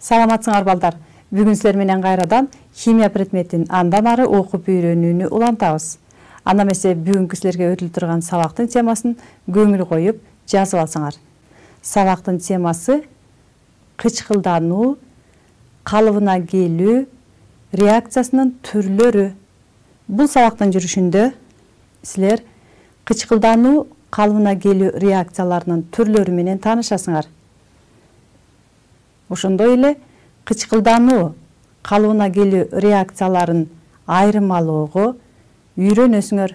Саламатсыңар балдар. Бүгүн силер менен кайрадан химия предметин андан ары окуп үйрөнүүнү улантабыз. Анда эмесе бүгүнкү силерге өтүлүп турган сабактын темасын көңүл коюп жазып алсаңар. Сабактын темасы кычкылдануу, калыбына келүү, реакциясынын түрлөрү. Бул сабактын жүрүшүндө силер кычкылдануу, калыбына келүү реакцияларынын түрлөрү менен таанышасыңар. Ошондой эле кычкылдануу, калыбына келүү реакцияларын айырмалоого үйрөнөсүңөр.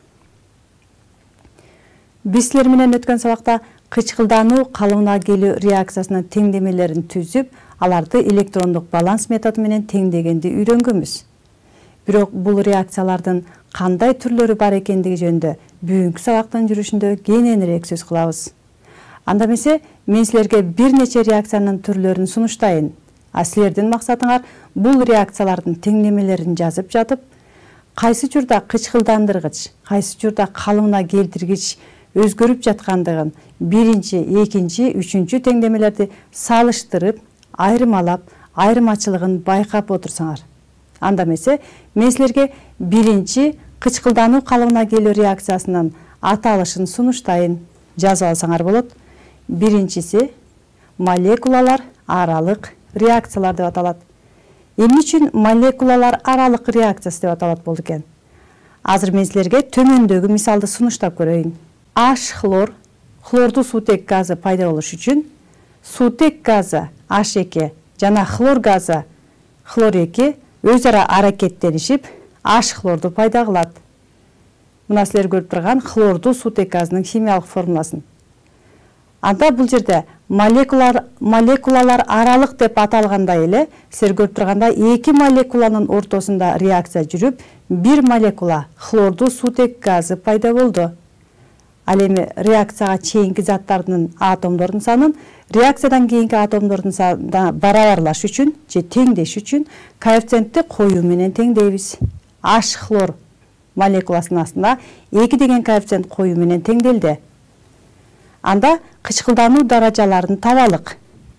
Биз силер менен өткөн сабакта кычкылдануу, калыбына келүү реакциясынын теңдемелерин түзүп, аларды электрондук баланс методу менен теңдегенди үйрөнгөнбүз. Бирок бул реакциялардын кандай түрлөрү бар экендиги жөнүндө бүгүнкү сабактын жүрүшүндө кененирээк сөз кылабыз. Анда эмесе мен силерге бир нече реакциянын түрлөрүн сунуштайын. А силердин максатыңар бул реакциялардын теңдемелерин жазып жатып, кайсы учурда кычкылдандыргыч, кайсы учурда калыбына келтиргич өзгөрүп жаткандыгын биринчи, экинчи, үчүнчү теңдемелерди салыштырып, айырмалап, айырмачылыгын байкап отурсаңар. Анда эмесе мен силерге биринчи кычкылдануу, калыбына келүү реакциясынын аталышын сунуштайын. Жазып алсаңар болот. Биринчиси молекулалар аралык реакциялар деп аталат. Эмне үчүн молекулалар аралык реакциясы деп аталат болду экен? Азыр мен силерге төмөндөгү мисалды сунуштап көрөйүн. H-хлор, хлордуу суутек газы пайда болуш үчүн суутек газы H2 жана хлор газы хлор 2 өз ара аракеттенишип H-хлорду пайда кылат. Мына силер көрүп турган хлордуу суутек газынын химиялык формуласын. Анда бул жерде молекулалар аралык деп аталгандай эле, силер көрүп тургандай эки молекуланын ортосунда реакция жүрүп, бир молекула хлордуу суутек газы пайда болду. Ал эми реакцияга чейинки заттардын атомдордун санын реакциядан кийинки атомдордун санына барабарлаш үчүн же теңдеш үчүн коэффициентти коюу менен теңдейбиз. H хлор молекуласынын астына 2 деген коэффициент коюу менен теңделди. Анда кычкылдануу даражаларын табалык.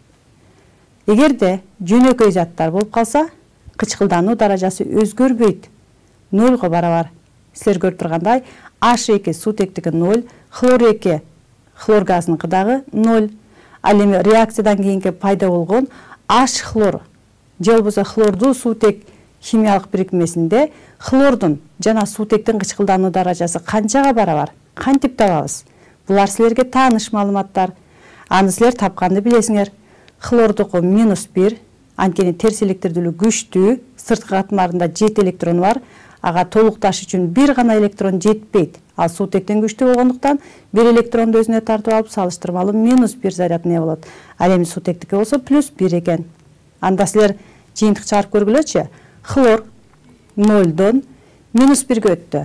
Эгерде жөнөкөй заттар болуп калса, кычкылдануу даражасы өзгөрбөйт. 0 барабар. Силер көрүп тургандай H2 суутектиги 0, хлор 2 хлор газыныкы дагы 0. Ал эми реакциядан кийинки пайда болгон H хлор же болбосо хлордуу суутек химиялык бирикмесинде хлордун жана суутектин кычкылдануу даражасы канчага барабар? Кантип табабыз? Булар силерге тааныш маалыматтар. Аны силер тапканды билесиңер. Хлордуку -1, анткени терс электирдүүлүгү күчтүү, сырткы катмарында 7 электрону бар. Ага толукташ үчүн бир гана электрон жетпейт. Ал суутектен күчтүү болгондуктан бир электронду өзүнө тартып алып салыштырмалуу -1 зарядын болот. Ал эми суутектики болсо +1 экен. Анда силер жыйынтык чыгарып көргүлөчү. Хлор 0дон -1ге өттү.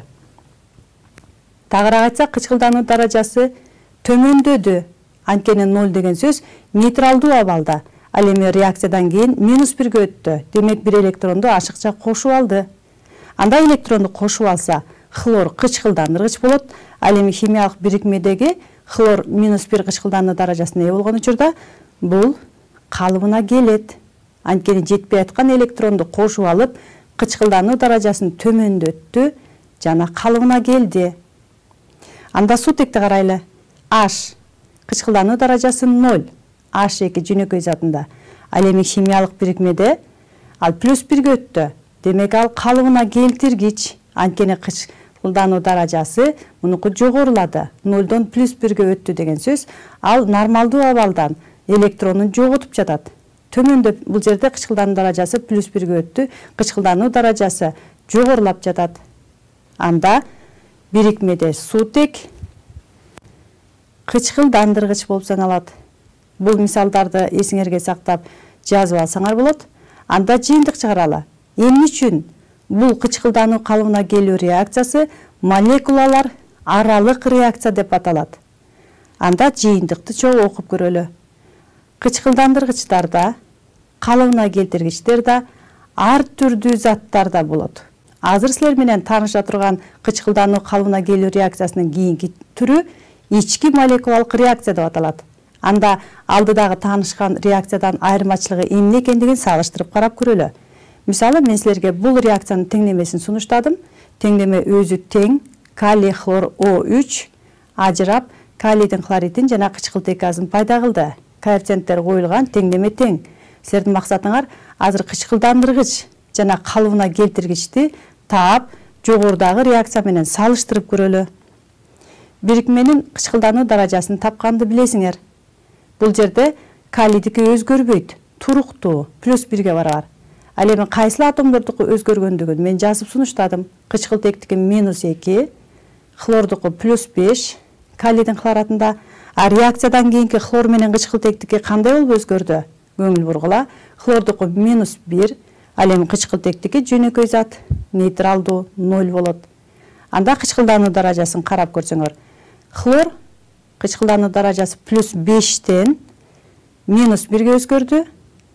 Тагыраак айтсак, кычкылдануу даражасы төмөндөдү. Анткени 0 деген сөз нейтралдуу абалда. Ал эми реакциядан кийин -1ге өттү. Демек бир электронду ашыкча кошуп алды. Анда электронду кошуп алса, хлор кычкылдандыргыч болот. Ал эми химиялык бирикмедеги хлор -1 кычкылдануу даражасына ээ болгон учурда бул калыбына келет. Анткени жетпей аткан электронду кошуп алып, кычкылдануу даражасын төмөндөттү жана калыбына келди. Анда суутекти карайлы. H кычкылдануу даражасы 0, H2 жөнөкөй затында. Ал эми химиялык бирикмеде ал +1ге өттү. Демек ал калыбына келтиргич. Анткени кычкылдануу даражасы мунуку жогорулады. 0дон +1ге өттү деген сөз ал нормалдуу абалдан электронун жоготуп жатат. Төмөндө бул жерде кычкылдануу даражасы +1ге өттү, кычкылдануу даражасы жогорулап жатат. Анда бирикмеде суутек кычкылдандыргыч болуп саналат. Бул мисалдарды эсиңерге сактап жазып алсаңар болот. Анда жыйынтык чыгаралы. Эмне үчүн бул кычкылдануу, калыбына келүү реакциясы молекулалар аралык реакция деп аталат? Анда жыйынтыкты чогуу окуп көрөлү. Кычкылдандыргычтарда, калыбына келтиргичтерде ар түрдүү заттарда болот. Азыр силер менен тааныша турган кычкылдануу, калыбына келүү реакциясынын кийинки түрү ички молекулалык реакция деп аталат. Анда алдыдагы таанышкан реакциядан айырмачылыгы эмне экендигин салыштырып карап көрөлү. Мисалы, мен силерге бул реакциянын теңдемесин сунуштадым. Теңдеме өзү тең калий хлор O3 ажырап калийдин хлоридин жана кычкылтек газын пайда кылды. Коэффициенттер коюлган, теңдеме тең. Силердин максатыңар азыр кычкылдандыргыч жана калыбына келтиргичти таап, жогорудагы реакция менен салыштырып көрөлү. Бирикменин кычкылдануу даражасын тапканды билесиңер. Бул жерде калийдики өзгөрбөйт, туруктуу, +1ге барабар. Ал эми кайсыл атомдордуку өзгөргөндүгүн мен жазып сунуштадым. Кычкылтектики -2, хлордуку +5, калийдин хлоратында. А реакциядан кийинки хлор менен кычкылтектики кандай болуп өзгөрдү? Көңүл бургула. Хлордуку -1, ал эми кычкылтектики жөнөкөй зат, нейтралдуу, 0 болот. Анда кычкылдануу даражасын карап көрсөңөр. Хлор кычкылдануу даражасы +5тен -1ге өзгөрдү.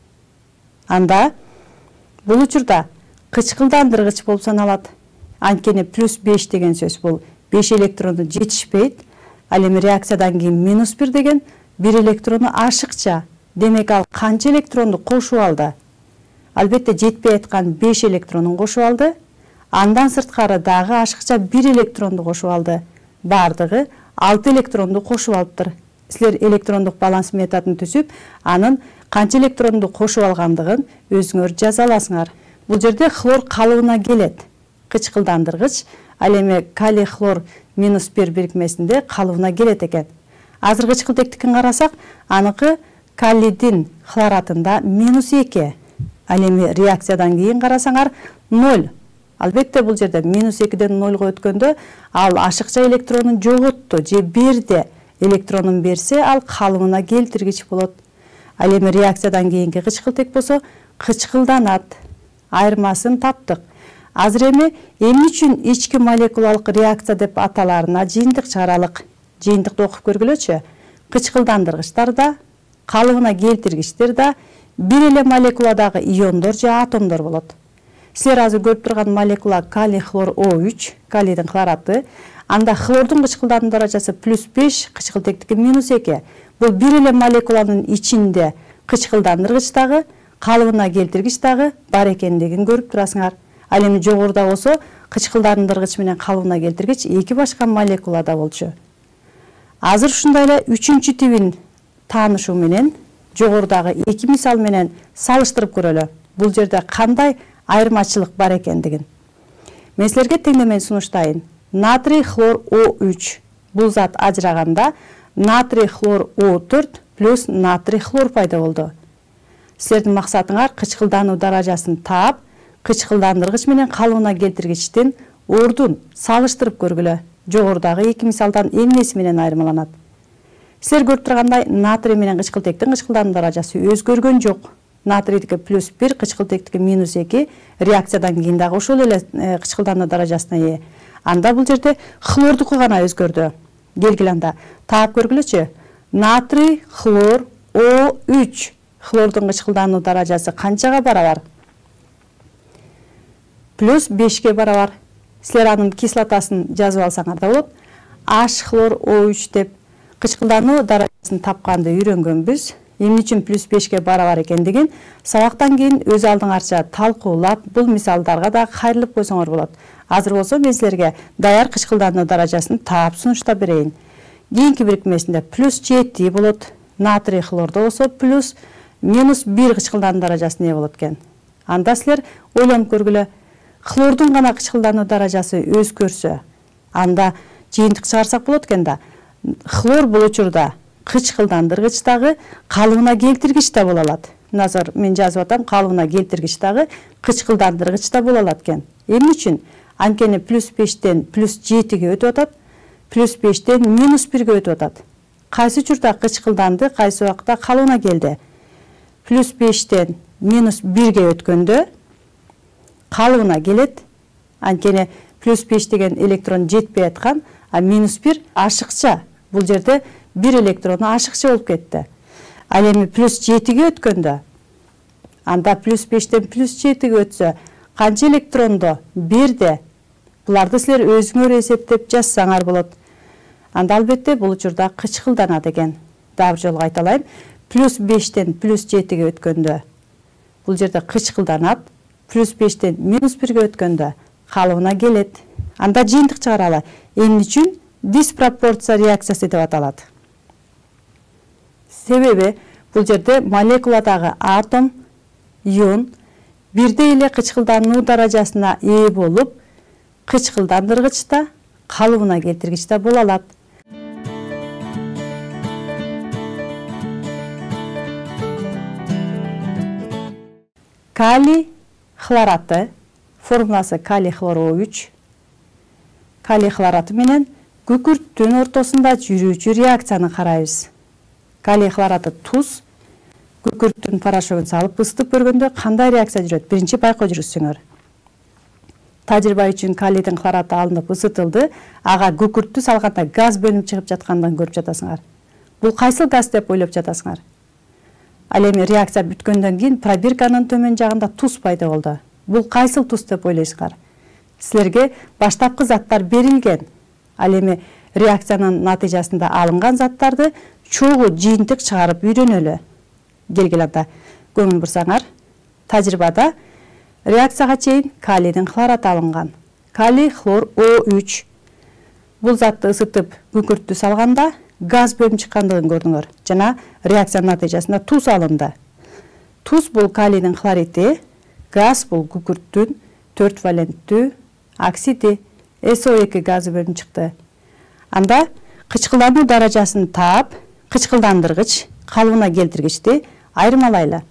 Анда бул учурда кычкылдандыргыч болуп саналат. Анткени +5 деген сөз бул 5 электрону жетишпейт. Ал эми реакциядан кийин -1 деген 1 электрону ашыкча. Демек ал канча электронду кошуп алды? Албетте жетпей аткан 5 электронун кошуп алды. Андан сырткары дагы ашыкча 1 электронду кошуп алды. Бардыгы 6 электронду кошуп алыптыр. Силер электрондук баланс методун түзүп, анын канча электронду кошуп алгандыгын өзүңөр жаза аласыңар. Бул жерде хлор калыбына келет. Кычкылдандыргыч, ал эми калий хлор -1 бирикмесинде калыбына келет экен. Азыр кычкылтектикин карасак, аныкы калийдин хлоратында -2. Ал эми реакциядан кийин карасаңар 0. Албетте бул жерде -2ден 0го өткөндө ал ашыкча электронун жоготту же берди. Электронун берсе, ал калыбына келтиргич болот. Ал эми реакциядан кийинки кычкылтек болсо кычкылданат. Айырмасын таптык. Азыр эми эмне үчүн ички молекулалык реакция деп аталарына жыйынтык чыгаралык. Жыйынтыкты окуп көргүлөчү. Кычкылдандыргычтар да, калыбына келтиргичтер да бир эле молекуладагы иондор же атомдор болот. Силер азыр көрүп турган молекула калий хлор O3, калийдин хлораты. Анда хлордун кычкылдануу даражасы +5, кычкылтектики -2. Бул бир эле молекуланын ичинде кычкылдандыргыч дагы, калыбына келтиргич дагы бар экендигин көрүп турасыңар. Ал эми жогоруда болсо кычкылдандыргыч менен калыбына келтиргич эки башка молекулада болчу. Азыр ушундай эле 3-чү тибин таанышуу менен жогорудагы эки мисал менен салыштырып көрөлү. Бул жерде кандай айырмачылык бар экендигин. Мен силерге теңдемени сунуштайын. Натрий хлор O3 бул зат ажыраганда натрий хлор O4 плюс натрий хлор пайда болду. Силердин максатыңар кычкылдануу даражасын таап, кычкылдандыргыч менен калыбына келтиргичтин ордун салыштырып көргүлө. Жогорудагы эки мисалдан эмнеси менен айырмаланат? Силер көрүп тургандай, натрий менен кычкылтектин кычкылдануу даражасы өзгөргөн жок. Натрийдики +1, кычкылтектики -2, реакциядан кийин дагы ошол эле кычкылдануу даражасына ээ. Анда бул жерде хлордуку гана өзгөрдү. Келгиле анда таап көргүлөчү. Натрий хлор O3. Хлордун кычкылдануу даражасы канчага барабар? +5ге барабар. Силер анын кислотасын жазып алсаңар да болот. H хлор O3 деп кычкылдануу даражасын тапканды үйрөнгөнбүз. Эмне үчүн +5ге барабар экендигин сабактан кийин өз алдыңарча талкуулап, бул мисалдарга да кайрылып койсоңор болот. Азыр болсо мен силерге даяр кычкылдануу даражасын таап сунуштап берейин. Кийинки бирикмесинде +7 болот. Натрий хлордо болсо +-1 кычкылдануу даражасына ээ болот экен. Анда силер ойлонуп көргүлө. Хлордун гана кычкылдануу даражасы өзгөрсө, анда жыйынтык чыгарсак болот экен да. Хлор бул учурда кычкылдандыргыч дагы, калыбына келтиргич да боло алат. Назар мен жазып атам, калыбына келтиргич дагы, кычкылдандыргыч да боло алат экен. Эмне үчүн? Анткени +5тен +7ге өтүп атат, +5тен -1ге өтүп атат. Кайсы учурда кычкылданды, кайсы убакта калыбына келди. +5тен -1ге өткөндө калыбына келет. Анткени +5 деген электрон жетпей аткан, а -1 ашыкча. Бул жерде 1 электрону ашыкча болуп кетти. Ал эми +7ге өткөндө, анда +5тен +7ге өтсө, канча электронду берди? Буларды силер өзүңөр эсептеп жазсаңар болот. Анда албетте бул учурда кычкылданат экен. дагы бир жолу кайталайм. +5тен +7ге өткөндө бул жерде кычкылданат. +5тен -1ге өткөндө калыбына келет. Анда жыйынтык чыгаралы. Эмне үчүн диспропорция реакциясы деп аталат? Себеби бул жерде молекуладагы атом, ион бирдей эле кычкылдануу даражасына ээ болуп, кычкылдандыргычта, калыбына келтиргичте боло алат. Калий хлораты, формуласы калий хлор О3. Калий хлораты менен күкүрттүн ортосунда жүрүүчү реакцияны карайбыз. Калий хлораты туз, күкүрттүн порошогун салып ысытып көргөндө кандай реакция жүрөт? Биринчи байкоо жүргүзсөңөр. Тажрыйба үчүн калийдин хлораты алынып ысытылды, ага күкүрттү салганда газ бөлүнүп чыгып жаткандыгын көрүп жатасыңар. Бул кайсыл газ деп ойлоп жатасыңар? Ал эми реакция бүткөндөн кийин пробирканын төмөн жагында туз пайда болду. Бул кайсыл туз деп ойлойсуңар? Силерге баштапкы заттар берилген. Ал эми реакциянын натыйжасында алынган заттарды чогуу жыйынтык чыгарып үйрөнөлү. Келгиле анда көңүл бурсаңар, тажрыйбада реакцияга чейин калийдин хлораты алынган. Калий хлор О3. Бул затты ысытып күкүрттү салганда газ бөлүнүп чыккандыгын көрдүңөр. Жана реакциянын натыйжасында туз алынды. Туз бул калийдин хлориди, газ бул күкүрттүн 4 валенттүү оксиди, SO2 газы бөлүнүп чыкты. Анда кычкылдануу даражасын таап, кычкылдандыргыч, калыбына келтиргичти айырмалайлы.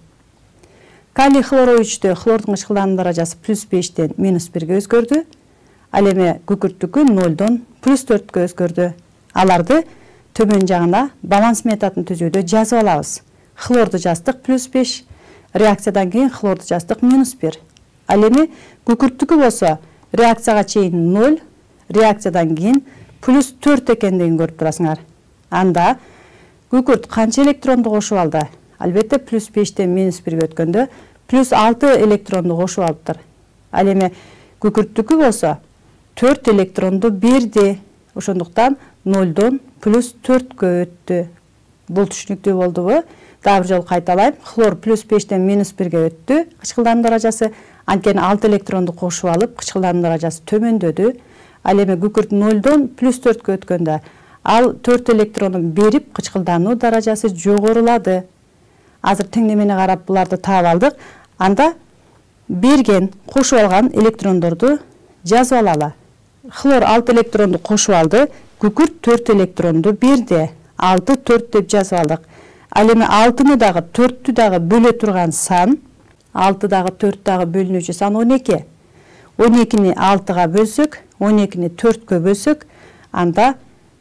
Калий хлор О3тө хлордун кычкылдануу даражасы +5тен -1ге өзгөрдү. Ал эми күкүрттүкү 0дон +4кө өзгөрдү. Аларды төмөн жагына баланс методун түзүүдө жазып алабыз. Хлорду жаздык +5, реакциядан кийин хлорду жаздык -1. Ал эми күкүрттүкү болсо реакцияга чейин 0, реакциядан кийин +4 экендигин көрүп турасыңар. Анда күкүрт канча электронду кошуп алды? Албетте +5тен -1ге өткөндө +6 электронду кошуп алыптыр. Ал эми күкүрттүкү болсо 4 электронду берди. Ошондуктан 0дон +4кө өттү. Бул түшүнүктүү болдубу? Дагы бир жолу кайталайм. Хлор +5тен -1ге өттү. Кычкылдануу даражасы анткени 6 электронду кошуп алып, кычкылдануу даражасы төмөндөдү. Ал эми күкүрт 0дон +4кө өткөндө ал 4 электронун берип, кычкылдануу даражасы жогорулады. Азыр теңдемени карап буларды таап алдык. Анда берген, кошуп алган электрондорду жазып алалы. Хлор 6 электронду кошуп алды, күкүрт 4 электронду берди. 6 4 деп жазып алдык. Ал эми 6-ны дагы 4-тү дагы бөлө турган сан, 6 дагы 4 дагы бөлүнүүчү сан 12. 12-ни 6-га бөлсөк, 12-ни 4-кө бөлсөк, анда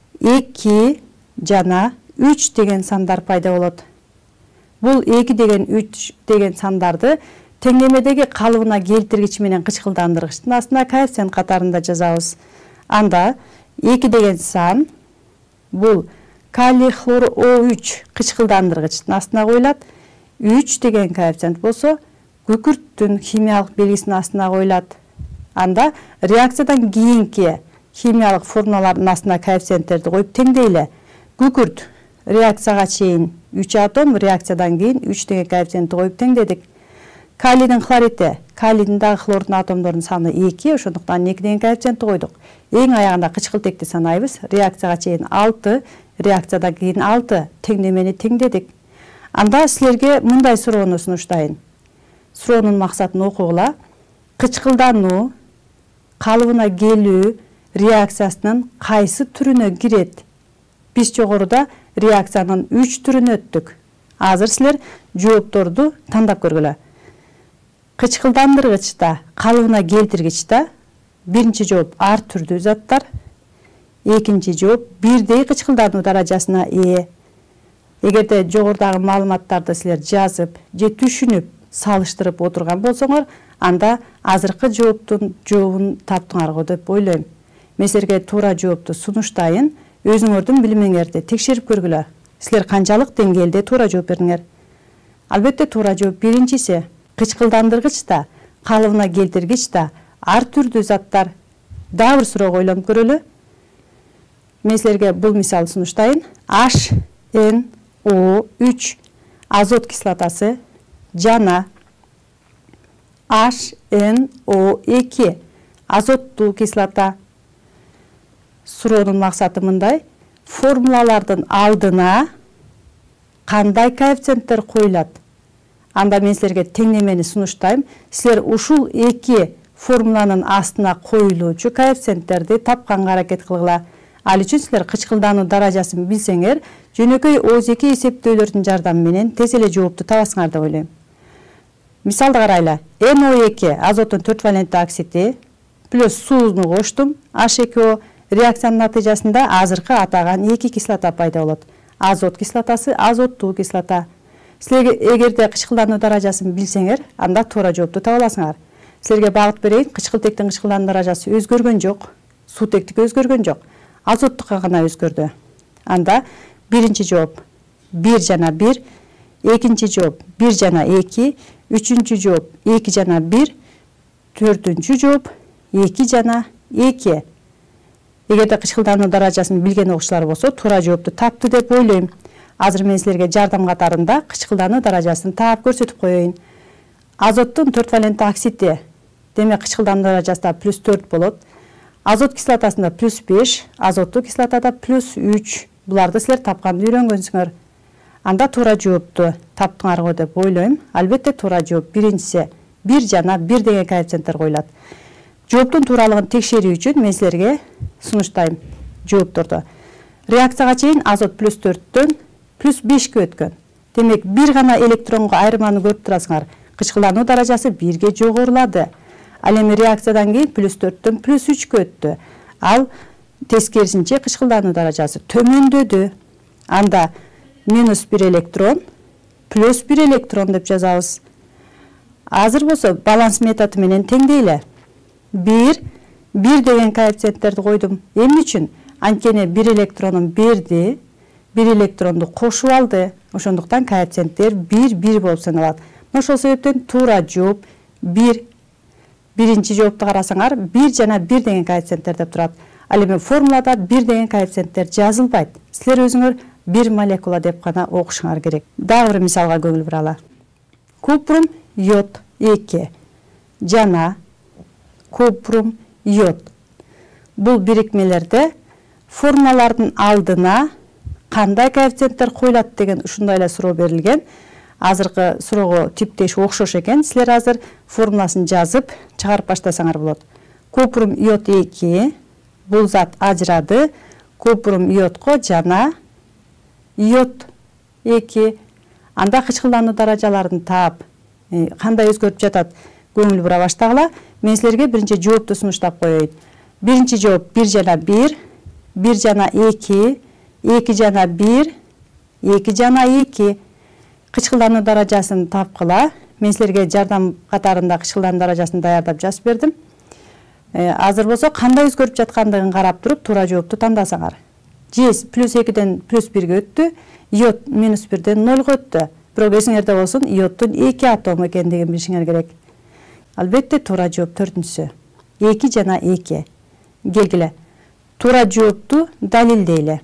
2 жана 3 деген сандар пайда болот. Бул 2 деген 3 деген сандарды теңдемедеги калыбына келтиргич менен кычкылдандыргычтын астына коэффициент катарында жазабыз. Анда 2 деген сан бул калий хлор О3 кычкылдандыргычтын астына коюлат. 3 деген коэффициент болсо күкүрттүн химиялык белгисинин астына коюлат. Анда реакциядан кийинки химиялык формулалардын астына коэффициенттерди коюп теңдейле. Күкүрт реакцияга чейин 3 атом, реакциядан кийин 3 деген коэффициентти коюп теңдедик. Калийдин хлориди, калийдин дагы хлордун атомдорунун саны 2, ошондуктан 2 деген коэффициентти койдук. Эң аягында кычкылтекти санайбыз. Реакцияга чейин 6, реакциядан кийин 6, теңдемени теңдедик. Анда силерге мындай суроону сунуштайын. Суроонун максатын окугула. Кычкылдануу, калыбына келүү реакциясынын кайсы түрүнө кирет? Биз жогоруда реакциянын 3 түрүнө өттүк. Азыр силер жоопторду тандап көргүлө. Кычкылдандыргычта, калыбына келтиргичте биринчи жооп ар түрдүү заттар, экинчи жооп бирдей кычкылдануу даражасына ээ. Эгерде жогорудагы маалыматтарды силер жазып же түшүнүп, салыштырып отурган болсоңор, анда азыркы жообун таптыңар го деп ойлойм. Мен силерге туура жоопту сунуштайын, өзүңөрдүн билимиңерди текшерип көргүлө. Силер канчалык деңгээлде туура жооп бердиңер? Албетте туура жооп биринчиси. Кычкылдандыргычта, калыбына келтиргичте ар түрдүү заттар. Дагы бир суроо ойлонуп көрөлү. Мен силерге бул мисалды сунуштайын. HNO NO3 азот кислотасы жана HNO2 азоттуу кислота. Суроонун максаты мындай: формулалардын алдына кандай коэффициенттер коюлат? Анда мен силерге теңнемени сунуштайм. Силер ушул эки формуланын астына коюлуучу коэффициенттерди тапканга аракет кылгыла. Ал үчүн силер кычкылдануу даражасын билсеңер, жөнөкөй ооз-эки эсептөөлөрдүн жардамы менен тез эле жоопту табасыңар деп ойлойм. Мисалды карайлы. NO2 азоттун 4 валентті оксиди плюс сууну коштум. H2O реакциянын натыйжасында азыркы атаган эки кислота пайда болот. Азот кислотасы, азоттуу кислота. Силерге эгерде кычкылдануу даражасын билсеңер, анда туура жоопту таба аласыңар. Силерге багыт берейин. Кычкылтектин кычкылдануу даражасы өзгөргөн жок. Суутектик өзгөргөн жок. Азоттукка гана өзгөрдү. Анда биринчи жооп 1 жана 1, экинчи жооп 1 жана 2, үчүнчү жооп 2 жана 1, төртүнчү жооп 2 жана 2. Эгерде кычкылдануу даражасын билген окуучулар болсо, туура жоопту тапты деп ойлойм. Азыр мен силерге жардам катарында кычкылдануу даражасын таап көрсөтүп коеюн. Азоттун 4 валентті оксиди, демек кычкылдануу даражасында +4 болот. Азот кислотасында +5, азоттуу кислотада +3. Буларды силер тапканды үйрөнгөнсүңөр. Анда туура жоопту таптыңар го деп ойлойм. Албетте туура жооп биринчиси 1 жана 1 деген коэффициенттер коюлат. Жооптун тууралыгын текшерүү үчүн мен силерге сунуштайм жоопторду. Реакцияга чейин азот +4төн +5ке өткөн. Демек бир гана электронго айырманы көрүп турасыңар. Кычкылдануу даражасы 1ге жогорулады. Ал эми реакциядан кийин +4төн +3ке өттү. Ал тескерисинче кычкылдануу даражасы төмөндөдү. Анда -1 электрон, +1 электрон деп жазабыз. Азыр болсо баланс методу менен теңдейле. 1 деген коэффициенттерди койдум. Эмне үчүн? Анткени 1 электронун берди, 1 электронду кошуп алды. Ошондуктан коэффициенттер 1 болуп саналат. Ошол себептен туура жооп 1. Биринчи жоопту карасаңар, 1 жана 1 деген коэффициенттер деп турат. Ал эми формулада 1 деген коэффициенттер жазылбайт. Силер өзүңөр 1 молекула деп гана окушуңар керек. Дагы бир мисалга көңүл буралы. Купрум йод 2 жана купрум йод. Бул бирикмелерде формулалардын алдына кандай коэффициенттер коюлат деген ушундай эле суроо берилген. Азыркы суроого типтеш окшош экен. Силер азыр формуласын жазып чыгарып баштасаңар болот. Купрум йод 2 бул зат ажырады. Купрум йодко жана йод 2. Анда кычкылдануу даражаларын таап кандай өзгөрүп жатат көңүл бура баштагыла. Мен силерге биринчи жоопту сунуштап коеюн. Биринчи жооп 1 жана 1, 1 жана 2, 2 жана 1, 2 жана 2. Кычкылдануу даражасын тапкыла. Мен силерге жардам катарында кычкылдануу даражасын даярдап жазып бердим. Азыр болсо кандай өзгөрүп жаткандыгын карап туруп туура жоопту тандасаңар. Жез +2ден +1ге өттү, йод -1ден 0га өттү. Бирок эсиңерде болсун, йоддун 2 атому экендигин билишиңер керек. Албетте туура жооп төртүнчүсү. 2 жана 2. Келгиле. Туура жоопту далилдейле.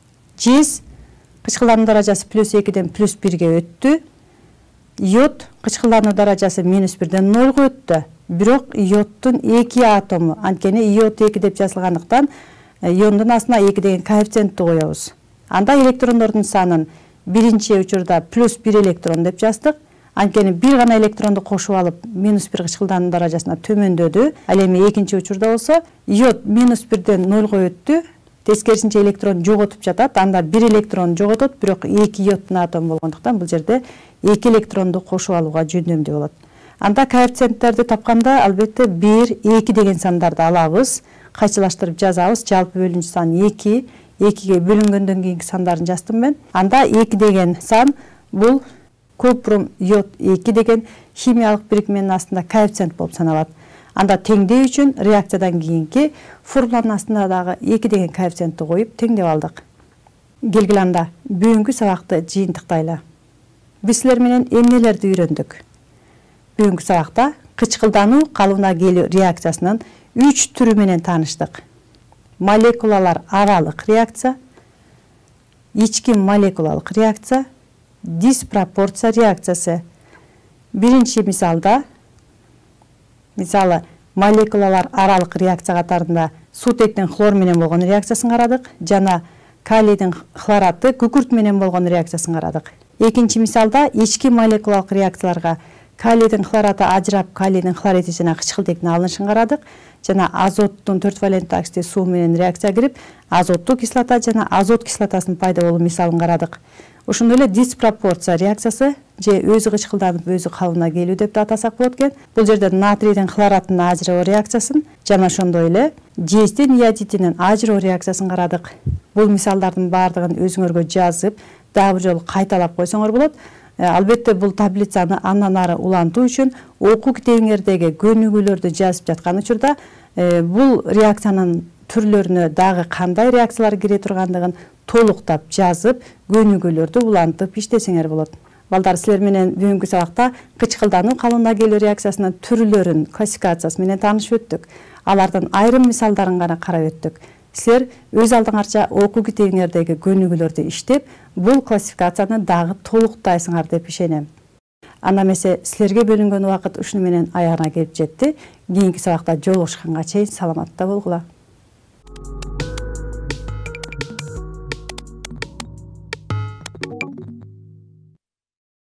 Жез кычкылдануу даражасы +2ден +1ге өттү. Йод кычкылдануу даражасы -1ден 0га өттү. Бирок йоддун 2 атому, анткени йод 2 деп жазылгандыктан йоддун астына 2 деген коэффициентти коебуз. Анда электрондордун санын биринчи учурда +1 электрон деп жаздык. Анткени бир гана электронду кошуп алып, -1 кычкылдануу даражасына төмөндөдү. Ал эми экинчи учурда болсо, йод -1ден 0га өттү. Тескерисинче электрон жоготуп жатат. Анда 1 электрон жоготот, бирок 2 йоддун атому болгондуктан бул жерде 2 электронду кошуп алууга жөндөмдүү болот. Анда коэффициенттерди тапканда албетте 1, 2 деген сандарды алабыз, кайчылаштырып жазабыз. Жалпы бөлүнчү сан 2, 2ге бөлүнгөндөн кийинки сандарын жаздым мен. Анда 2 деген сан бул купрум йод 2 деген химиялык бирикменин астында коэффициент болуп саналат. Анда теңдөө үчүн реакциядан кийинки формуланын астына дагы 2 деген коэффициентти коюп теңдеп алдык. Келгиле анда бүгүнкү сабакты жыйынтыктайлы. Биз силер менен эмнелерди үйрөндүк? Бүгүнкү сабакта кычкылдануу калыбына келүү реакциясынын 3 түрү менен тааныштык. Молекулалар аралык реакция, ички молекулалык реакция диспропорция реакциясы. Биринчи мисалда, мисалы молекулалар аралык реакция катарында сутектин хлор менен болгон реакциясын карадык жана калийдин хлораты күкүрт менен болгон реакциясын карадык. Экинчи мисалда ички молекулалык реакцияларга калийдин хлораты ажырап калийдин хлориди жана кычкылтектин алынышын карадык жана азоттун 4 валентті оксиди суу менен реакция кирип азоттуу кислота жана азот кислотасынын пайда болуу мисалын карадык. Ошондой эле диспропорция реакциясы же өзү кычкылданып өзү калыбына келүү деп да атасак болот экен. Бул жерде натрийдин хлоратынын ажыроо реакциясын жана ошондой эле жездин иодидинин ажыроо реакциясын карадык. Бул мисалдардын баардыгын өзүңөргө жазып, дагы бир жолу кайталап койсоңор болот. Албетте бул таблицаны андан ары улантуу үчүн окуу китебиңердеги көнүгүүлөрдү жазып жаткан учурда бул реакциянын түрлөрүнө дагы кандай реакциялар кире тургандыгын толуктап жазып, көнүгүүлөрдү улантып иштесеңер болот. Балдар, силер менен бүгүнкү сабакта кычкылдануу калыбына келүү реакциясынын түрлөрүн, классификациясы менен таанышып өттүк. Алардын айрым мисалдарын гана карап өттүк. Силер өз алдыңарча окуу китебиңердеги көнүгүүлөрдү иштеп, бул классификацияны дагы толуктайсыңар деп ишенем. Анда эмесе силерге бөлүнгөн убакыт ушуну менен аягына келип жетти. Кийинки сабакта жолугушканга чейин саламатта болгула.